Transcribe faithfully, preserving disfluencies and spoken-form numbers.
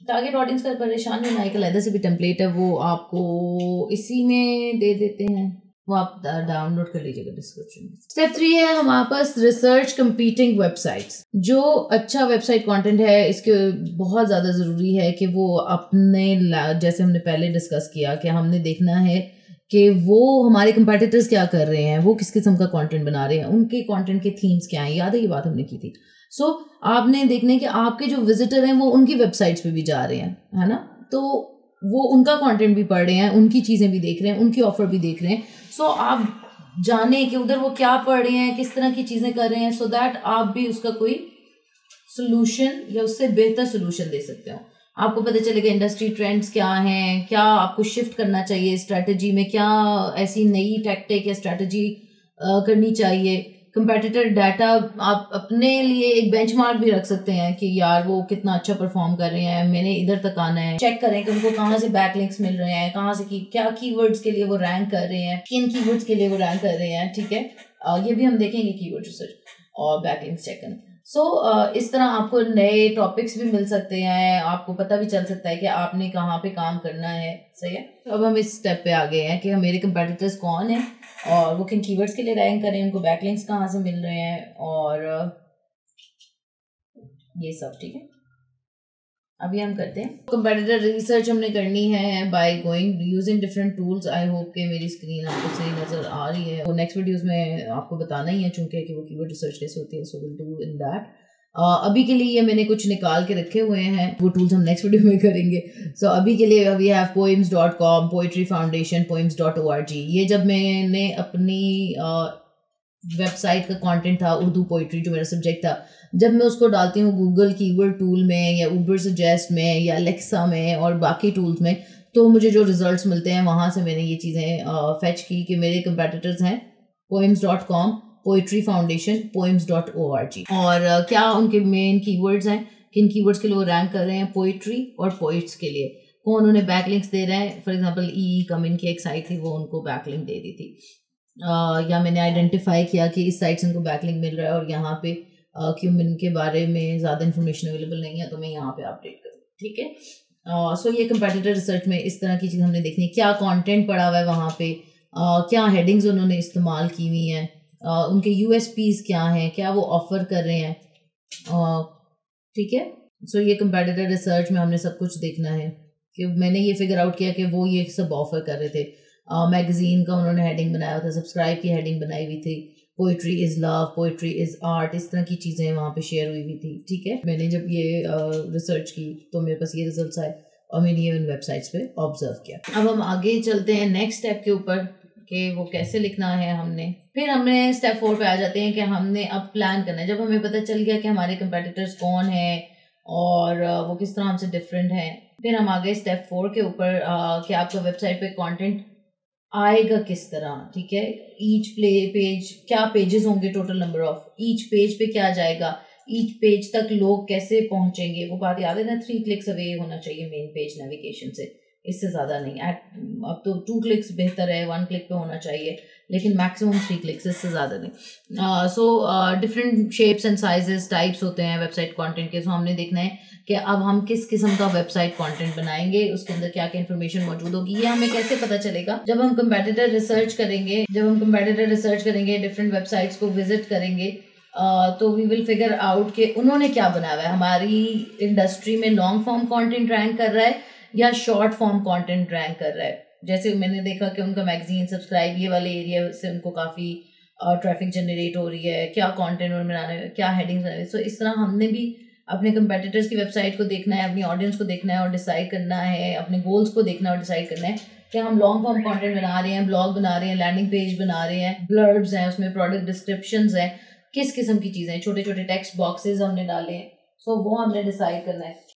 Target audience का परेशान नहीं, एक अलग से भी टेम्पलेट है, वो आपको इसी में दे देते हैं, वो आप डाउनलोड कर लीजिएगा डिस्क्रिप्शन में। स्टेप थ्री है हमारे पास रिसर्च कंपीटिंग वेबसाइट्स। जो अच्छा वेबसाइट कंटेंट है इसके बहुत ज़्यादा ज़रूरी है कि वो अपने, जैसे हमने पहले डिस्कस किया कि हमने देखना है कि वो हमारे कंपेटिटर्स क्या कर रहे हैं, वो किस किस्म का कंटेंट बना रहे हैं, उनके कंटेंट के थीम्स क्या हैं। याद है ये बात हमने की थी। सो so, आपने देखने कि आपके जो विजिटर हैं वो उनकी वेबसाइट्स पे भी जा रहे हैं, है ना, तो वो उनका कंटेंट भी पढ़ रहे हैं, उनकी चीज़ें भी देख रहे हैं, उनकी ऑफर भी देख रहे हैं। सो so, आप जाने कि उधर वो क्या पढ़ रहे हैं, किस तरह की चीज़ें कर रहे हैं, सो so दैट आप भी उसका कोई सोल्यूशन या उससे बेहतर सोल्यूशन दे सकते हो। आपको पता चलेगा इंडस्ट्री ट्रेंड्स क्या हैं, क्या आपको शिफ्ट करना चाहिए स्ट्रैटेजी में, क्या ऐसी नई टैक्टिक या स्ट्रैटेजी करनी चाहिए। कंपेटिटर डाटा आप अपने लिए एक बेंचमार्क भी रख सकते हैं कि यार वो कितना अच्छा परफॉर्म कर रहे हैं, मैंने इधर तक आना है। चेक करें कि उनको कहाँ से बैकलिंक्स मिल रहे हैं, कहाँ से की क्या कीवर्ड्स के लिए वो रैंक कर रहे हैं, किन कीवर्ड्स के लिए वो रैंक कर रहे हैं। ठीक है, ये भी हम देखेंगे कीवर्ड रिसर्च और बैकलिंक्स चेक करें। सो so, uh, इस तरह आपको नए टॉपिक्स भी मिल सकते हैं, आपको पता भी चल सकता है कि आपने कहाँ पे काम करना है। सही है, तो अब हम इस स्टेप पे आ गए हैं कि मेरे कंपेटिटर्स कौन हैं और वो किन कीवर्ड्स के लिए रैंक करें, उनको बैकलिंक्स कहाँ से मिल रहे हैं और ये सब। ठीक है, अभी हम करते हैं कंपेटिटर रिसर्च। हमने करनी है by going using different tools. I hope कि मेरी स्क्रीन आपको सही नजर आ रही है। वो नेक्स्ट वीडियोस में आपको बताना ही है चूंकि कि वो कीवर्ड रिसर्च कैसे होती है, so will do in that. अभी के लिए ये मैंने कुछ निकाल के रखे हुए हैं, वो टूल्स हम नेक्स्ट वीडियो में करेंगे। सो so, अभी के लिए we have poems dot com, poetry foundation, poems dot O R G. ये जब मैंने अपनी वेबसाइट का कंटेंट था उर्दू पोइट्री जो मेरा सब्जेक्ट था, जब मैं उसको डालती हूँ गूगल कीवर्ड टूल में या उबर सजेस्ट में या एलेक्सा में और बाकी टूल्स में, तो मुझे जो रिजल्ट्स मिलते हैं वहाँ से मैंने ये चीज़ें फेच की कि मेरे कंपेटिटर्स हैं poems dot com, poetry foundation, poems dot O R G. और uh, क्या उनके मेन कीवर्ड्स हैं, किन कीवर्ड्स के लिए वो रैंक कर रहे हैं पोइट्री और पोइट्स के लिए, कौन उन्हें बैकलिंक्स दे रहे हैं। फॉर एग्जाम्पल ई कमिन की एक साइट थी, वो उनको बैकलिंक दे दी थी। Uh, या मैंने आइडेंटिफाई किया कि इस साइट से उनको बैकलिंक मिल रहा है और यहाँ पे क्यूमिन के बारे में ज़्यादा इन्फॉर्मेशन अवेलेबल नहीं है, तो मैं यहाँ पे अपडेट करूँ। ठीक है, सो uh, so ये कंपेटिटर रिसर्च में इस तरह की चीज़ हमने देखनी है, क्या कंटेंट पड़ा हुआ है वहाँ पे, uh, क्या हेडिंग्स उन्होंने इस्तेमाल की हुई हैं, uh, उनके यूएसपीज क्या हैं, क्या वो ऑफर कर रहे हैं। ठीक है, सो so ये कंपेटिटर रिसर्च में हमने सब कुछ देखना है कि मैंने ये फिगर आउट किया कि वो ये सब ऑफर कर रहे थे। मैगजीन uh, का उन्होंने हेडिंग बनाया था, सब्सक्राइब की हेडिंग बनाई हुई थी, poetry is love, poetry is art, इस तरह की चीज़ें वहाँ पे शेयर हुई हुई थी। ठीक है, मैंने जब ये रिसर्च uh, की तो मेरे पास ये रिजल्ट्स आए और मैंने ये उन वेबसाइट्स पे ऑब्जर्व किया। अब हम आगे चलते हैं नेक्स्ट स्टेप के ऊपर कि वो कैसे लिखना है हमने। फिर हमने स्टेप फोर पे आ जाते हैं कि हमने अब प्लान करना है। जब हमें पता चल गया कि हमारे कंपेटिटर्स कौन है और uh, वो किस तरह हमसे डिफरेंट हैं, फिर हम आ गए स्टेप फोर के ऊपर uh, कि आपका वेबसाइट पे कॉन्टेंट आएगा किस तरह। ठीक है, ईच प्ले पेज, क्या पेजेस होंगे, total number of each page पे क्या जाएगा, ईच पेज तक लोग कैसे पहुंचेंगे। वो बात याद है ना, थ्री क्लिक्स अवे होना चाहिए मेन पेज नेविगेशन से, इससे ज़्यादा नहीं। अब तो टू क्लिक्स बेहतर है, वन क्लिक पे होना चाहिए, लेकिन मैक्सिमम थ्री क्लिक्स, इससे ज़्यादा नहीं। So different shapes and sizes types होते हैं वेबसाइट कंटेंट के। सो so, हमने देखना है कि अब हम किस किस्म का वेबसाइट कंटेंट बनाएंगे, उसके अंदर क्या क्या इन्फॉर्मेशन मौजूद होगी। ये हमें कैसे पता चलेगा, जब हम कंपेटिटर रिसर्च करेंगे। जब हम कंपेटिटर रिसर्च करेंगे, डिफरेंट वेबसाइट्स को विजिट करेंगे, Uh, तो वी विल फिगर आउट कि उन्होंने क्या बनाया है। हमारी इंडस्ट्री में लॉन्ग फॉर्म कंटेंट रैंक कर रहा है या शॉर्ट फॉर्म कंटेंट रैंक कर रहा है। जैसे मैंने देखा कि उनका मैगजीन, सब्सक्राइब, ये वाले एरिया से उनको काफ़ी ट्रैफिक जनरेट हो रही है, क्या कंटेंट उन्होंने बनाना है, क्या हेडिंग्स बनाना है। सो इस तरह हमने भी अपने कंपेटिटर्स की वेबसाइट को देखना है, अपनी ऑडियंस को देखना है और डिसाइड करना है, अपने गोल्स को देखना है और डिसाइड करना है कि हम लॉन्ग फॉर्म कंटेंट बना रहे हैं, ब्लॉग बना रहे हैं, लैंडिंग पेज बना रहे हैं, ब्लर्ब्स हैं, उसमें प्रोडक्ट डिस्क्रिप्शंस हैं, किस किस्म की चीज़ें, छोटे छोटे टेक्स्ट बॉक्सेस हमने डाले हैं। सो so, वो हमने डिसाइड करना है।